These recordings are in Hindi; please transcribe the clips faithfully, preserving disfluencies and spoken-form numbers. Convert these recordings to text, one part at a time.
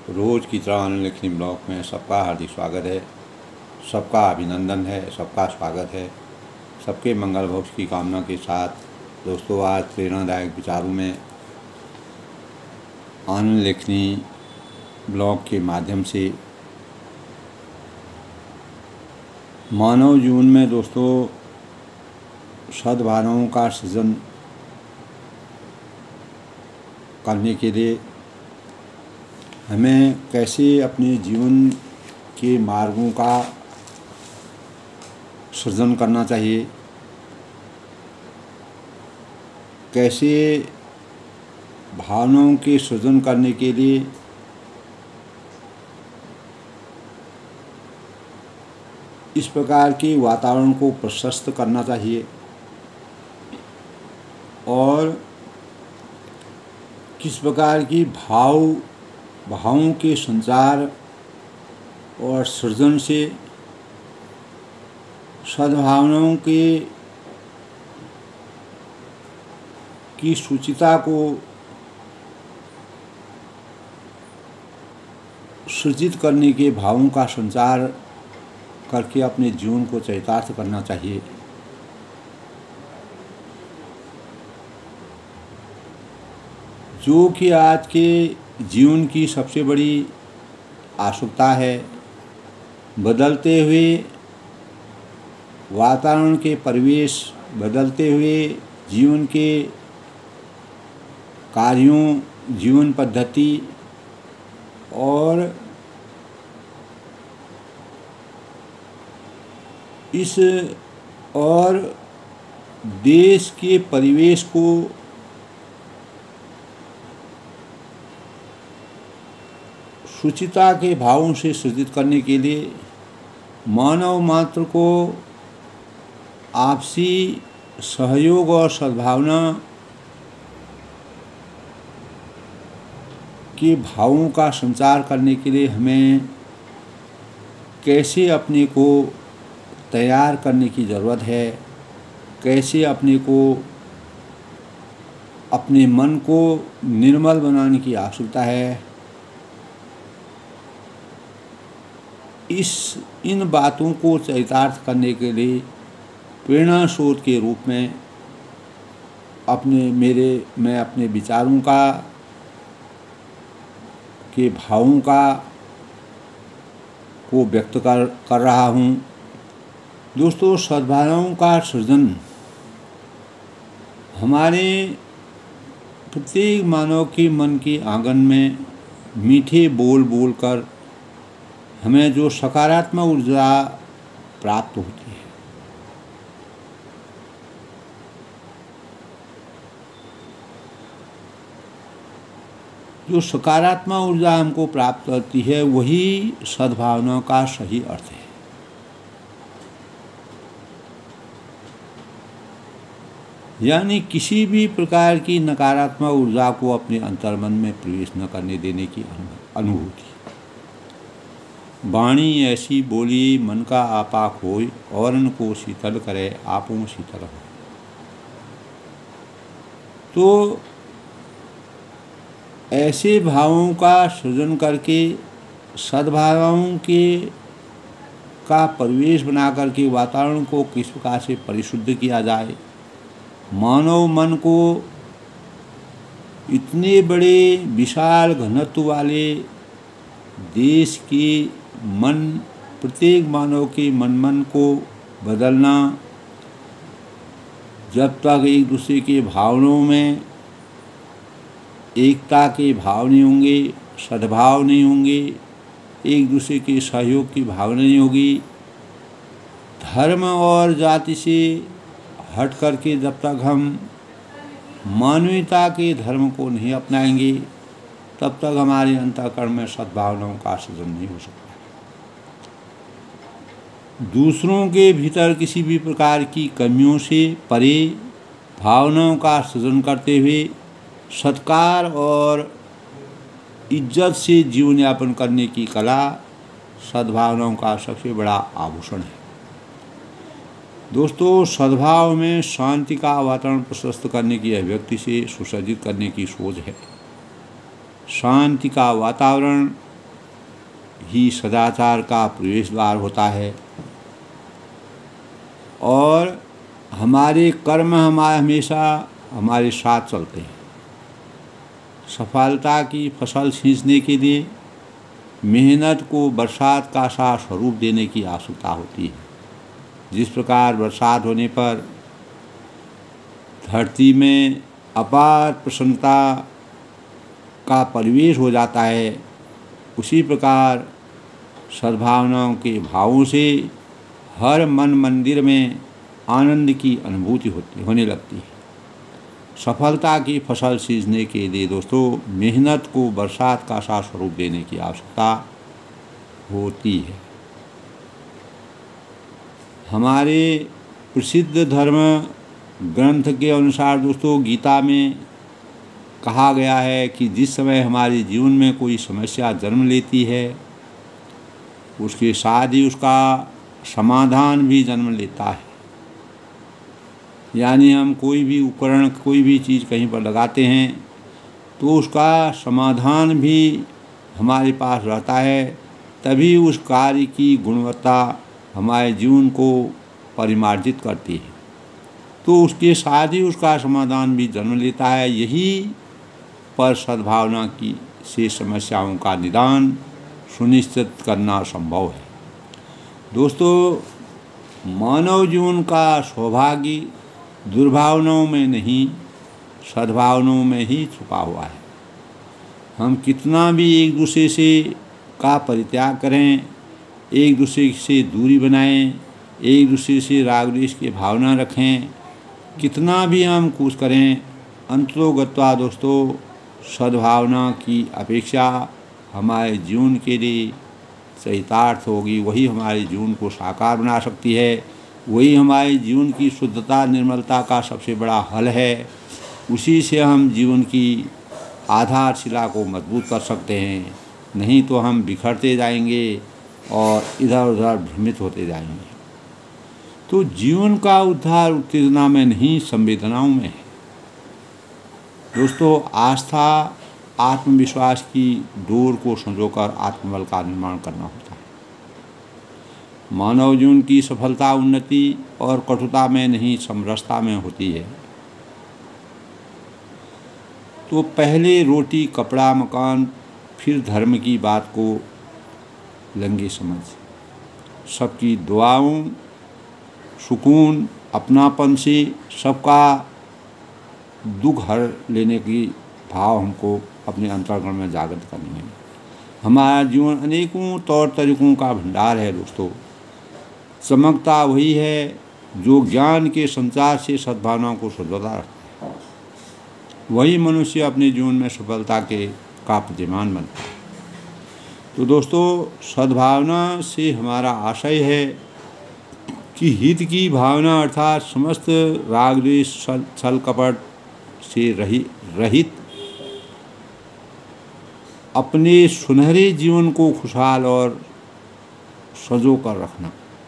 रोज़ की तरह अनलिखनी ब्लॉग में सबका हार्दिक स्वागत है, सबका अभिनंदन है, सबका स्वागत है। सबके मंगल भविष्य की कामना के साथ दोस्तों, आज प्रेरणादायक विचारों में अनलिखनी ब्लॉग के माध्यम से मानव जीवन में दोस्तों सद्भावनाओं का सृजन करने के लिए हमें कैसे अपने जीवन के मार्गों का सृजन करना चाहिए, कैसे भावनाओं के सृजन करने के लिए इस प्रकार के वातावरण को प्रशस्त करना चाहिए और किस प्रकार की भाव भावों के संचार और सृजन से सद्भावनाओं के की सूचिता को सृजित करने के भावों का संचार करके अपने जीवन को चरितार्थ करना चाहिए। जो कि आज के जीवन की सबसे बड़ी आवश्यकता है। बदलते हुए वातावरण के परिवेश, बदलते हुए जीवन के कार्यों, जीवन पद्धति और इस और देश के परिवेश को शुचिता के भावों से सृजित करने के लिए मानव मात्र को आपसी सहयोग और सद्भावना के भावों का संचार करने के लिए हमें कैसे अपने को तैयार करने की ज़रूरत है, कैसे अपने को अपने मन को निर्मल बनाने की आवश्यकता है। इस इन बातों को चरितार्थ करने के लिए प्रेरणा स्रोत के रूप में अपने मेरे मैं अपने विचारों का के भावों का को व्यक्त कर कर रहा हूँ। दोस्तों, सद्भावनाओं का सृजन हमारे प्रत्येक मानव के मन के आंगन में मीठे बोल बोल कर हमें जो सकारात्मक ऊर्जा प्राप्त होती है, जो सकारात्मक ऊर्जा हमको प्राप्त होती है, वही सद्भावना का सही अर्थ है। यानी किसी भी प्रकार की नकारात्मक ऊर्जा को अपने अंतर्मन में प्रवेश न करने देने की अनुभूति। वाणी ऐसी बोली मन का आपा खोई, औरन को शीतल करे आपों शीतल हो। तो ऐसे भावों का सृजन करके सद्भावनाओं के का परिवेश बना करके वातावरण को किस प्रकार से परिशुद्ध किया जाए, मानव मन को इतने बड़े विशाल घनत्व वाले देश के मन, प्रत्येक मानव के मन मन को बदलना, जब तक एक दूसरे के भावनाओं में एकता के भाव नहीं होंगे, सद्भाव नहीं होंगे, एक दूसरे के सहयोग की भावना नहीं होगी, धर्म और जाति से हट करके जब तक हम मानवीयता के धर्म को नहीं अपनाएंगे, तब तक हमारे अंतःकरण में सद्भावनाओं का सृजन नहीं हो सकता। दूसरों के भीतर किसी भी प्रकार की कमियों से परे भावनाओं का सृजन करते हुए सत्कार और इज्जत से जीवन यापन करने की कला सद्भावनाओं का सबसे बड़ा आभूषण है। दोस्तों, सद्भाव में शांति का वातावरण प्रशस्त करने की अभिव्यक्ति से सुसज्जित करने की सोच है। शांति का वातावरण ही सदाचार का प्रवेश द्वार होता है और हमारे कर्म हमारे हमेशा हमारे साथ चलते हैं। सफलता की फसल सींचने के लिए मेहनत को बरसात का सा स्वरूप देने की आवश्यकता होती है। जिस प्रकार बरसात होने पर धरती में अपार प्रसन्नता का परिवेश हो जाता है, उसी प्रकार सद्भावनाओं के भावों से हर मन मंदिर में आनंद की अनुभूति होती होने लगती है। सफलता की फसल सींचने के लिए दोस्तों मेहनत को बरसात का सा स्वरूप देने की आवश्यकता होती है। हमारे प्रसिद्ध धर्म ग्रंथ के अनुसार दोस्तों गीता में कहा गया है कि जिस समय हमारे जीवन में कोई समस्या जन्म लेती है उसके साथ ही उसका समाधान भी जन्म लेता है। यानी हम कोई भी उपकरण कोई भी चीज़ कहीं पर लगाते हैं तो उसका समाधान भी हमारे पास रहता है, तभी उस कार्य की गुणवत्ता हमारे जीवन को परिमार्जित करती है। तो उसके साथ ही उसका समाधान भी जन्म लेता है। यही पर सद्भावना की से समस्याओं का निदान सुनिश्चित करना संभव है। दोस्तों मानव जीवन का सौभाग्य दुर्भावनाओं में नहीं सद्भावनाओं में ही छुपा हुआ है। हम कितना भी एक दूसरे से का परित्याग करें, एक दूसरे से दूरी बनाएं, एक दूसरे से राग द्वेष की भावना रखें, कितना भी हम कुछ करें, अंततोगत्वा दोस्तों सद्भावना की अपेक्षा हमारे जीवन के लिए चरितार्थ होगी। वही हमारे जीवन को साकार बना सकती है, वही हमारे जीवन की शुद्धता निर्मलता का सबसे बड़ा हल है। उसी से हम जीवन की आधारशिला को मजबूत कर सकते हैं, नहीं तो हम बिखरते जाएंगे और इधर उधर भ्रमित होते जाएंगे। तो जीवन का उद्धार उत्तेजना में नहीं संवेदनाओं में है। दोस्तों आस्था आत्मविश्वास की डोर को संजोकर आत्मबल का निर्माण करना होता है। मानव जीवन की सफलता उन्नति और कटुता में नहीं समरसता में होती है। तो पहले रोटी कपड़ा मकान फिर धर्म की बात को लेंगे समझ। सबकी दुआओं सुकून अपनापन से सबका दुख हर लेने की भाव हमको अपने अंतर्गण में जागृत करनी है। हमारा जीवन अनेकों तौर तरीकों का भंडार है दोस्तों। चमकता वही है जो ज्ञान के संचार से सद्भावनाओं को सजोता रखता है। वही मनुष्य अपने जीवन में सफलता के का प्रतिमान बनता है। तो दोस्तों सद्भावना से हमारा आशय है कि हित की भावना अर्थात समस्त राग द्वेष छल कपट से रही रहित अपने सुनहरे जीवन को खुशहाल और सजो कर रखना।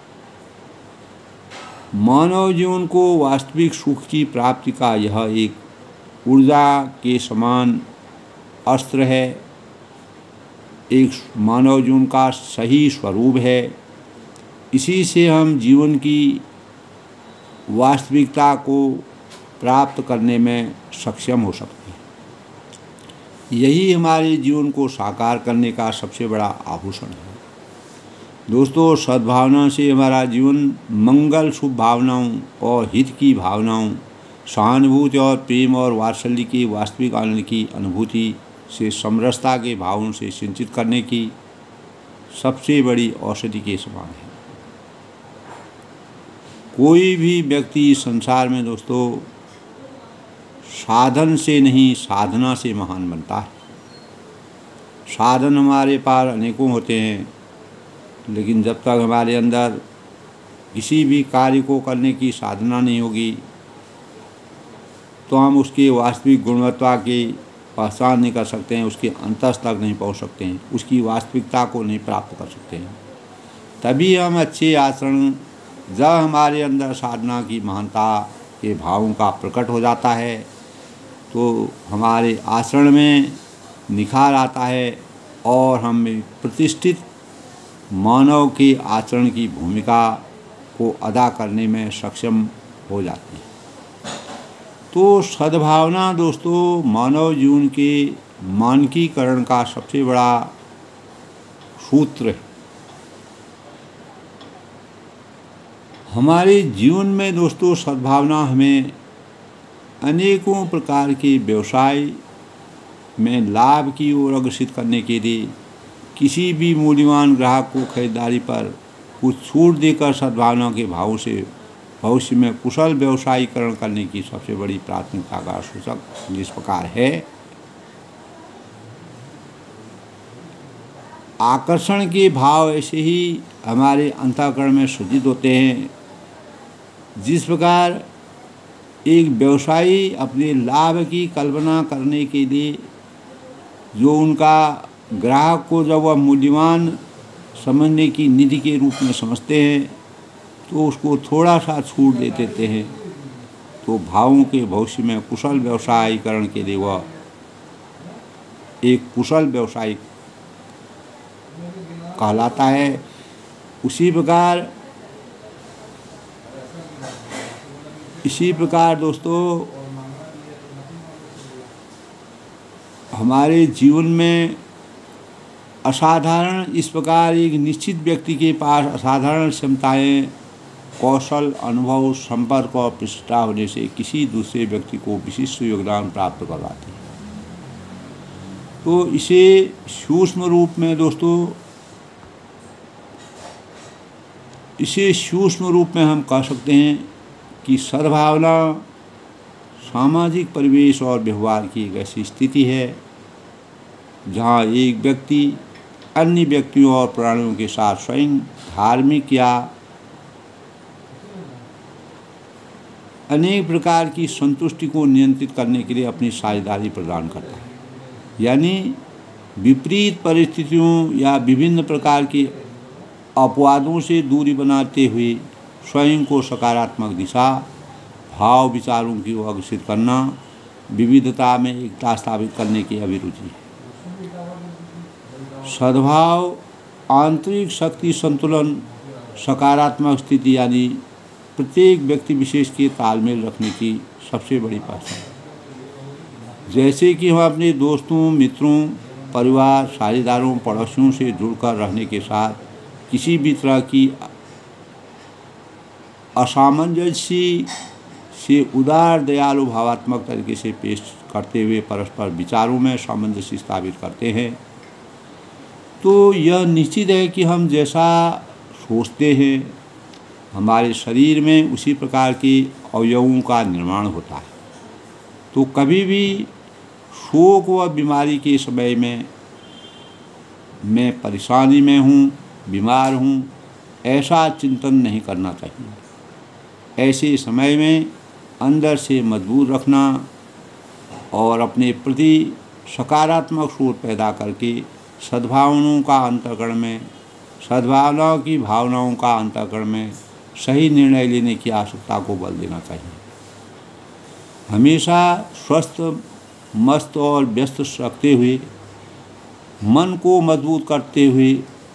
मानव जीवन को वास्तविक सुख की प्राप्ति का यह एक ऊर्जा के समान अस्त्र है, एक मानव जीवन का सही स्वरूप है। इसी से हम जीवन की वास्तविकता को प्राप्त करने में सक्षम हो सकते हैं। यही हमारे जीवन को साकार करने का सबसे बड़ा आभूषण है। दोस्तों सद्भावना से हमारा जीवन मंगल शुभ भावनाओं और हित की भावनाओं सहानुभूति और प्रेम और वात्सल्य की वास्तविक आनंद की अनुभूति से समरसता के भावों से सिंचित करने की सबसे बड़ी औषधि के समान है। कोई भी व्यक्ति संसार में दोस्तों साधन से नहीं साधना से महान बनता है। साधन हमारे पास अनेकों होते हैं, लेकिन जब तक हमारे अंदर किसी भी कार्य को करने की साधना नहीं होगी तो हम उसकी वास्तविक गुणवत्ता की पहचान नहीं कर सकते हैं, उसके अंतस तक नहीं पहुंच सकते हैं, उसकी वास्तविकता को नहीं प्राप्त कर सकते हैं। तभी हम अच्छे आचरण जब हमारे अंदर साधना की महानता के भावों का प्रकट हो जाता है तो हमारे आचरण में निखार आता है और हम प्रतिष्ठित मानव के आचरण की भूमिका को अदा करने में सक्षम हो जाती है। तो सद्भावना दोस्तों मानव जीवन के मानकीकरण का सबसे बड़ा सूत्र है। हमारे जीवन में दोस्तों सद्भावना हमें अनेकों प्रकार के व्यवसाय में लाभ की ओर अग्रसित करने के लिए किसी भी मूल्यवान ग्राहक को खरीदारी पर कुछ छूट देकर सद्भावना के भाव से भविष्य में कुशल व्यवसायीकरण करने की सबसे बड़ी प्राथमिकता का सूचक जिस प्रकार है। आकर्षण के भाव ऐसे ही हमारे अंतःकरण में सृजित होते हैं। जिस प्रकार एक व्यवसायी अपने लाभ की कल्पना करने के लिए जो उनका ग्राहक को जब वह मूल्यवान समझने की निधि के रूप में समझते हैं तो उसको थोड़ा सा छूट दे देते हैं, तो भावों के भविष्य में कुशल व्यवसायीकरण के लिए वह एक कुशल व्यवसायी कहलाता है। उसी प्रकार इसी प्रकार दोस्तों हमारे जीवन में असाधारण इस प्रकार एक निश्चित व्यक्ति के पास असाधारण क्षमताएं, कौशल, अनुभव, संपर्क और प्रतिष्ठा होने से किसी दूसरे व्यक्ति को विशिष्ट योगदान प्राप्त करवाती है। तो इसे सूक्ष्म रूप में दोस्तों इसे सूक्ष्म रूप में हम कह सकते हैं कि सद्भावना सामाजिक परिवेश और व्यवहार की एक ऐसी स्थिति है जहाँ एक व्यक्ति अन्य व्यक्तियों और प्राणियों के साथ स्वयं धार्मिक या अनेक प्रकार की संतुष्टि को नियंत्रित करने के लिए अपनी साझेदारी प्रदान करता है। यानी विपरीत परिस्थितियों या विभिन्न प्रकार के अपवादों से दूरी बनाते हुए स्वयं को सकारात्मक दिशा, भाव, विचारों की ओर अग्रसित करना, विविधता में एकता स्थापित करने की अभिरुचि है। सद्भाव आंतरिक शक्ति संतुलन, सकारात्मक स्थिति यानी प्रत्येक व्यक्ति विशेष के तालमेल रखने की सबसे बड़ी पहचान है। जैसे कि हम अपने दोस्तों, मित्रों, परिवार, साझेदारों, पड़ोसियों से जुड़कर रहने के साथ किसी भी तरह की असामंजस्य से उदार, दयालु, भावात्मक तरीके से पेश करते हुए परस्पर विचारों में सामंजस्य स्थापित करते हैं, तो यह निश्चित है कि हम जैसा सोचते हैं हमारे शरीर में उसी प्रकार के अवयवों का निर्माण होता है। तो कभी भी शोक व बीमारी के समय में मैं परेशानी में हूँ, बीमार हूँ, ऐसा चिंतन नहीं करना चाहिए। ऐसे समय में अंदर से मजबूत रखना और अपने प्रति सकारात्मक सोच पैदा करके सद्भावनाओं का अंतःकरण में सद्भावनाओं की भावनाओं का अंतःकरण में सही निर्णय लेने की आवश्यकता को बल देना चाहिए। हमेशा स्वस्थ, मस्त और व्यस्त रखते हुए, मन को मजबूत करते हुए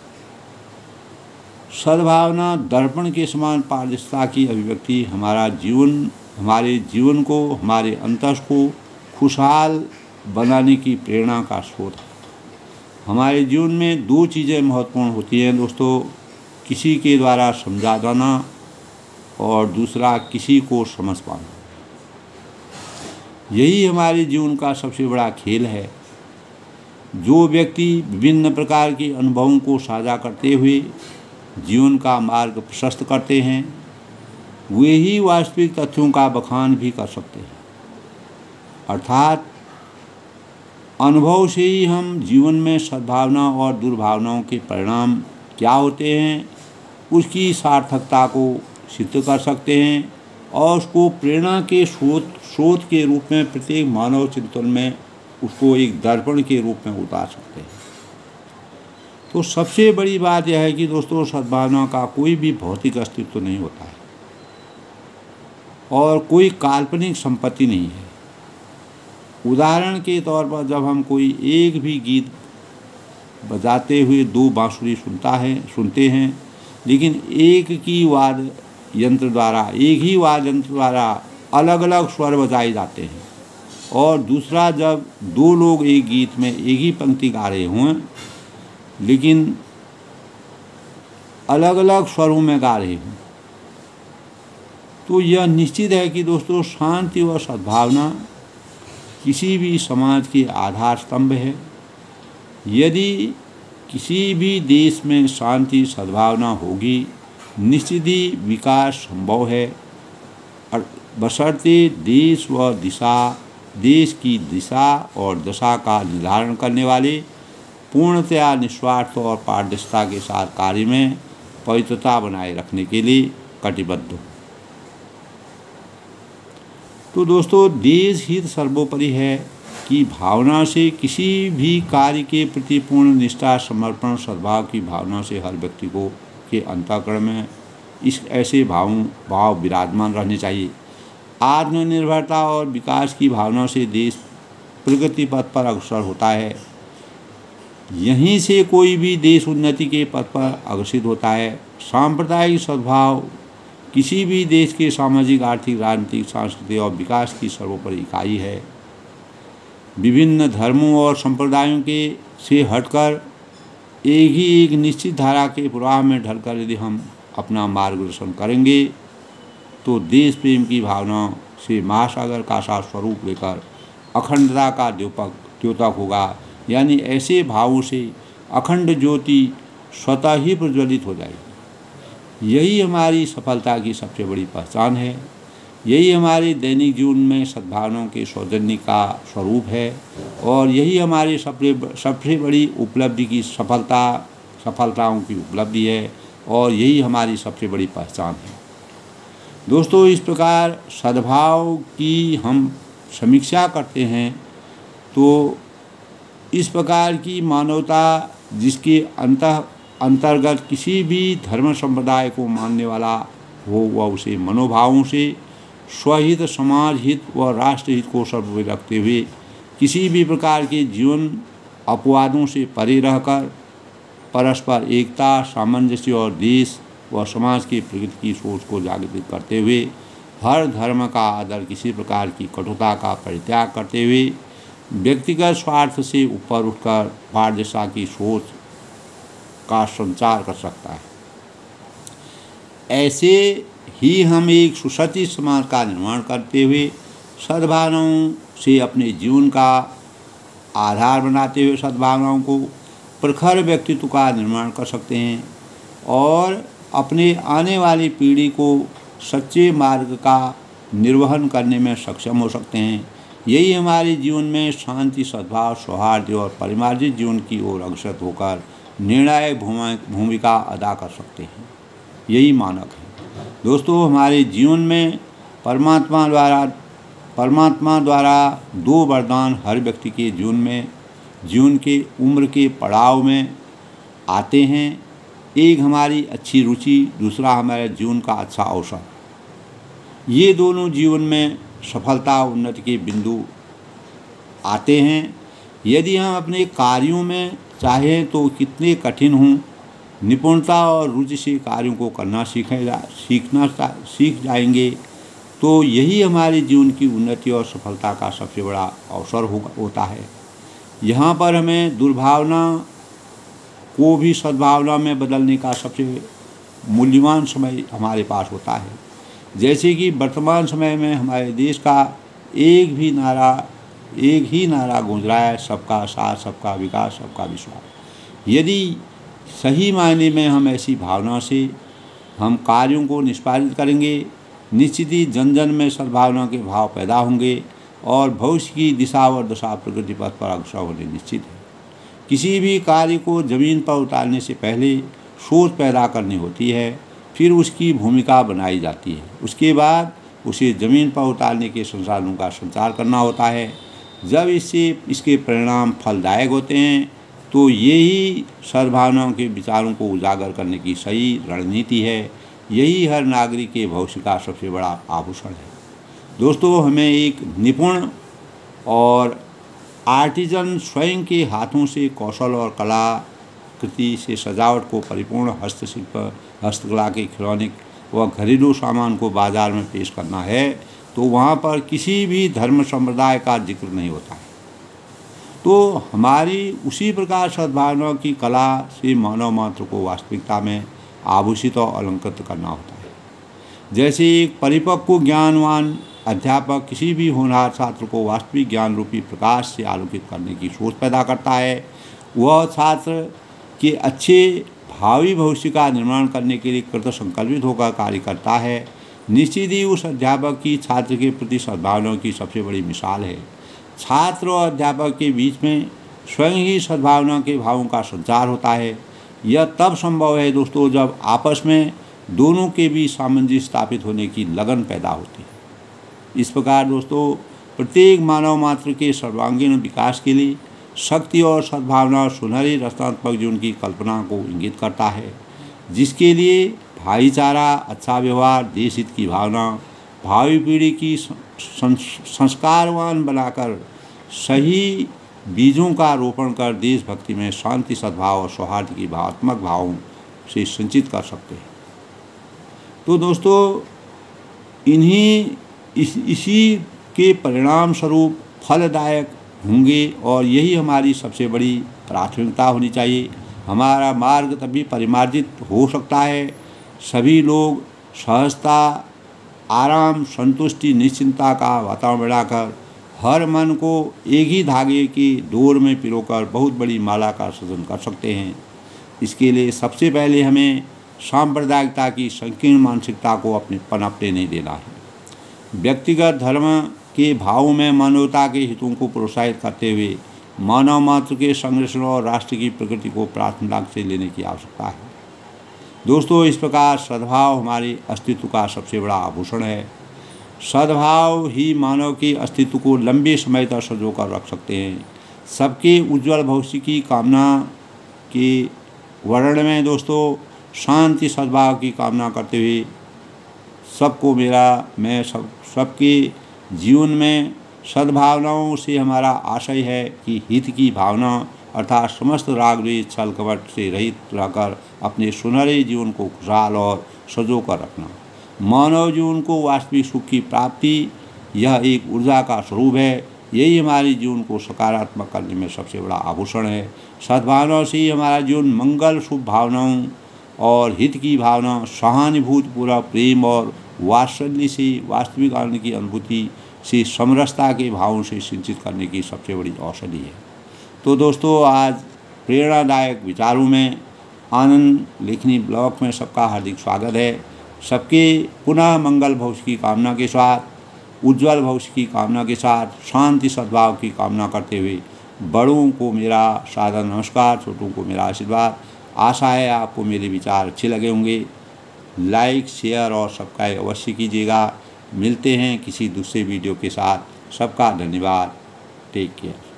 सद्भावना दर्पण के समान पारदर्शिता की अभिव्यक्ति हमारा जीवन हमारे जीवन को, हमारे अंतस को खुशहाल बनाने की प्रेरणा का स्रोत है। हमारे जीवन में दो चीज़ें महत्वपूर्ण होती हैं दोस्तों, किसी के द्वारा समझा जाना और दूसरा किसी को समझ पाना। यही हमारे जीवन का सबसे बड़ा खेल है। जो व्यक्ति विभिन्न प्रकार के अनुभवों को साझा करते हुए जीवन का मार्ग प्रशस्त करते हैं, वे ही वास्तविक तथ्यों का बखान भी कर सकते हैं। अर्थात अनुभव से ही हम जीवन में सद्भावना और दुर्भावनाओं के परिणाम क्या होते हैं उसकी सार्थकता को सिद्ध कर सकते हैं और उसको प्रेरणा के स्रोत स्रोत के रूप में प्रत्येक मानव चिंतन में उसको एक दर्पण के रूप में उतार सकते हैं। तो सबसे बड़ी बात यह है कि दोस्तों सद्भावना का कोई भी भौतिक अस्तित्व तो नहीं होता है और कोई काल्पनिक संपत्ति नहीं है। उदाहरण के तौर पर जब हम कोई एक भी गीत बजाते हुए दो बांसुरी सुनता है सुनते हैं, लेकिन एक की वाद्य यंत्र द्वारा एक ही वाद्य यंत्र द्वारा अलग अलग स्वर बजाए जाते हैं। और दूसरा, जब दो लोग एक गीत में एक ही पंक्ति गा रहे हों लेकिन अलग अलग स्वरों में गा रहे हों, तो यह निश्चित है कि दोस्तों शांति व सद्भावना किसी भी समाज के आधार स्तंभ है। यदि किसी भी देश में शांति सद्भावना होगी, निश्चित ही विकास संभव है, और बशर्ते देश व दिशा देश की दिशा और दशा का निर्धारण करने वाले पूर्णतया निस्वार्थ और पारदर्शिता के साथ कार्य में पवित्रता बनाए रखने के लिए कटिबद्ध हो। तो दोस्तों, देश हित सर्वोपरि है की भावना से किसी भी कार्य के प्रति पूर्ण निष्ठा, समर्पण, सद्भाव की भावना से हर व्यक्ति को के अंतःकरण में इस ऐसे भाव भाव विराजमान रहने चाहिए। आत्मनिर्भरता और विकास की भावना से देश प्रगति पथ पर अग्रसर होता है। यहीं से कोई भी देश उन्नति के पथ पर अग्रसित होता है। सांप्रदायिक सद्भाव किसी भी देश के सामाजिक, आर्थिक, राजनीतिक, सांस्कृतिक और विकास की सर्वोपरि इकाई है। विभिन्न धर्मों और संप्रदायों के से हटकर एक ही एक निश्चित धारा के प्रवाह में ढलकर यदि हम अपना मार्गदर्शन करेंगे तो देश प्रेम की भावना से महासागर का सा स्वरूप लेकर अखंडता का द्योतक द्योतक होगा। यानी ऐसे भावों से अखंड ज्योति स्वतः ही प्रज्वलित हो जाएगी। यही हमारी सफलता की सबसे बड़ी पहचान है। यही हमारे दैनिक जीवन में सद्भावनाओं के सौजन्य का स्वरूप है, और यही हमारे सबसे सबसे बड़ी उपलब्धि की सफलता सफलताओं की उपलब्धि है, और यही हमारी सबसे बड़ी पहचान है। दोस्तों, इस प्रकार सद्भाव की हम समीक्षा करते हैं तो इस प्रकार की मानवता जिसके अंतः अंतर्गत किसी भी धर्म संप्रदाय को मानने वाला हो, वह उसे मनोभावों से स्वहित, समाज हित व राष्ट्र हित को सर्वोपरि रखते हुए किसी भी प्रकार के जीवन अपवादों से परे रहकर परस्पर एकता, सामंजस्य और देश व समाज की प्रगति की सोच को जागृत करते हुए हर धर्म का आदर, किसी प्रकार की कटुता का परित्याग करते हुए व्यक्तिगत स्वार्थ से ऊपर उठकर पारदर्शिता की सोच का संचार कर सकता है। ऐसे ही हम एक सुसज्जित समाज का निर्माण करते हुए सद्भावनाओं से अपने जीवन का आधार बनाते हुए सद्भावनाओं को प्रखर व्यक्तित्व का निर्माण कर सकते हैं और अपने आने वाली पीढ़ी को सच्चे मार्ग का निर्वहन करने में सक्षम हो सकते हैं। यही हमारे जीवन में शांति, सद्भाव, सौहार्द और परिमार्जित जीवन की ओर अग्रसर होकर निर्णायक भूमिका अदा कर सकते हैं। यही मानक है। दोस्तों, हमारे जीवन में परमात्मा द्वारा परमात्मा द्वारा दो वरदान हर व्यक्ति के जीवन में जीवन के उम्र के पड़ाव में आते हैं। एक हमारी अच्छी रुचि, दूसरा हमारे जीवन का अच्छा अवसर। ये दोनों जीवन में सफलता, उन्नति के बिंदु आते हैं। यदि हम अपने कार्यों में चाहें तो कितने कठिन हों, निपुणता और रुचि से कार्यों को करना सीखे जा सीखना सीख जाएंगे तो यही हमारे जीवन की उन्नति और सफलता का सबसे बड़ा अवसर होगा होता है। यहाँ पर हमें दुर्भावना को भी सद्भावना में बदलने का सबसे मूल्यवान समय हमारे पास होता है। जैसे कि वर्तमान समय में हमारे देश का एक भी नारा एक ही नारा गूंज रहा है, सबका साथ, सबका विकास, सबका विश्वास। यदि सही मायने में हम ऐसी भावना से हम कार्यों को निष्पादित करेंगे, निश्चित ही जन जन में सद्भावना के भाव पैदा होंगे और भविष्य की दिशा और दशा प्रगति पथ पर अग्रसर होने निश्चित है। किसी भी कार्य को जमीन पर उतारने से पहले सोच पैदा करनी होती है, फिर उसकी भूमिका बनाई जाती है, उसके बाद उसे ज़मीन पर उतारने के संसाधनों का संचार करना होता है। जब इससे इसके परिणाम फलदायक होते हैं तो यही सद्भावनाओं के विचारों को उजागर करने की सही रणनीति है। यही हर नागरिक के भविष्य का सबसे बड़ा आभूषण है। दोस्तों, हमें एक निपुण और आर्टिजन स्वयं के हाथों से कौशल और कला कृति से सजावट को परिपूर्ण हस्तशिल्प, हस्तकला के खिलौने व घरेलू सामान को बाजार में पेश करना है तो वहाँ पर किसी भी धर्म संप्रदाय का जिक्र नहीं होता है। तो हमारी उसी प्रकार सद्भावना की कला से मानव मात्र को वास्तविकता में आभूषित और अलंकृत करना होता है। जैसे एक परिपक्व ज्ञानवान अध्यापक किसी भी होनहार छात्र को वास्तविक ज्ञान रूपी प्रकाश से आलोकित करने की सोच पैदा करता है, वह छात्र के अच्छे भावी भविष्य का निर्माण करने के लिए कृत संकल्पित होकर कार्य करता है। निश्चित ही उस अध्यापक की छात्र के प्रति सद्भावना की सबसे बड़ी मिसाल है। छात्र और अध्यापक के बीच में स्वयं ही सद्भावना के भावों का संचार होता है। यह तब संभव है दोस्तों जब आपस में दोनों के बीच सामंजस्य स्थापित होने की लगन पैदा होती है। इस प्रकार दोस्तों प्रत्येक मानव मात्र के सर्वांगीण विकास के लिए शक्ति और सद्भावना सुनहरी रचनात्मक जीवन की कल्पना को इंगित करता है, जिसके लिए भाईचारा, अच्छा व्यवहार, देश हित की भावना, भावी पीढ़ी की संस्कारवान बनाकर सही बीजों का रोपण कर देशभक्ति में शांति, सद्भाव और सौहार्द की भावात्मक भावों से संचित कर सकते हैं। तो दोस्तों इन्हीं इस इसी के परिणाम स्वरूप फलदायक होंगे और यही हमारी सबसे बड़ी प्राथमिकता होनी चाहिए। हमारा मार्ग तभी परिमार्जित हो सकता है सभी लोग सहजता, आराम, संतुष्टि, निश्चिंता का वातावरण बनाकर हर मन को एक ही धागे की डोर में पिरोकर बहुत बड़ी माला का सृजन कर सकते हैं। इसके लिए सबसे पहले हमें सांप्रदायिकता की संकीर्ण मानसिकता को अपने पनपने नहीं देना है। व्यक्तिगत धर्म के भावों में मानवता के हितों को प्रोत्साहित करते हुए मानव मात्र के संरक्षण और राष्ट्र की प्रकृति को प्राथमिकता से लेने की आवश्यकता है। दोस्तों इस प्रकार सद्भाव हमारे अस्तित्व का सबसे बड़ा आभूषण है। सद्भाव ही मानव के अस्तित्व को लंबे समय तक संजो कर रख सकते हैं। सबके उज्जवल भविष्य की कामना के वर्णन में दोस्तों शांति सद्भाव की कामना करते हुए सबको मेरा मैं सब सबके जीवन में सद्भावनाओं से हमारा आशय है कि हित की भावना अर्थात समस्त राग द्वेष छल कपट से रहित रहकर अपने सुनहरे जीवन को खुशहाल और सजो कर रखना। मानव जीवन को वास्तविक सुख की प्राप्ति यह एक ऊर्जा का स्वरूप है। यही हमारे जीवन को सकारात्मक करने में सबसे बड़ा आभूषण है। सद्भावना से ही हमारा जीवन मंगल, शुभ भावनाओं और हित की भावना, सहानुभूतिपूर्वक प्रेम और वात्सल्य से वास्तविक आनंद की अनुभूति से समरसता के भावों से सिंचित करने की सबसे बड़ी औषधि है। तो दोस्तों आज प्रेरणादायक विचारों में आनंद लेखनी ब्लॉग में सबका हार्दिक स्वागत है। सबके पुनः मंगल भविष्य की कामना के साथ, उज्जवल भविष्य की कामना के साथ, शांति सद्भाव की कामना करते हुए बड़ों को मेरा सादर नमस्कार, छोटों को मेरा आशीर्वाद। आशा है आपको मेरे विचार अच्छे लगे होंगे। लाइक, शेयर और सब्सक्राइब अवश्य कीजिएगा। मिलते हैं किसी दूसरे वीडियो के साथ। सबका धन्यवाद। Take care.